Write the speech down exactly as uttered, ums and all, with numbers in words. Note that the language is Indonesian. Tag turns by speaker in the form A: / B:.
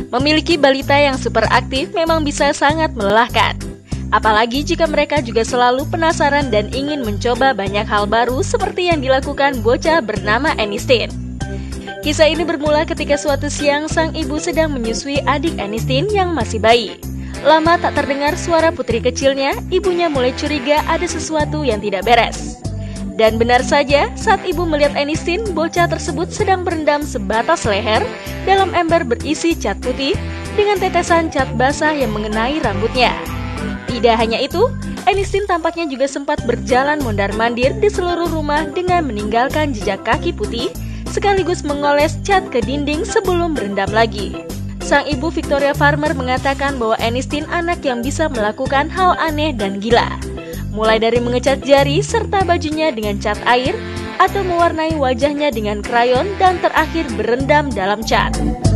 A: Memiliki balita yang super aktif memang bisa sangat melelahkan. Apalagi jika mereka juga selalu penasaran dan ingin mencoba banyak hal baru seperti yang dilakukan bocah bernama Anistin. Kisah ini bermula ketika suatu siang sang ibu sedang menyusui adik Anistin yang masih bayi. Lama tak terdengar suara putri kecilnya, ibunya mulai curiga ada sesuatu yang tidak beres. Dan benar saja, saat ibu melihat Anistin, bocah tersebut sedang berendam sebatas leher dalam ember berisi cat putih dengan tetesan cat basah yang mengenai rambutnya. Tidak hanya itu, Anistin tampaknya juga sempat berjalan mondar-mandir di seluruh rumah dengan meninggalkan jejak kaki putih, sekaligus mengoles cat ke dinding sebelum berendam lagi. Sang ibu Victoria Farmer mengatakan bahwa Anistin anak yang bisa melakukan hal aneh dan gila. Mulai dari mengecat jari serta bajunya dengan cat air, atau mewarnai wajahnya dengan krayon dan terakhir berendam dalam cat.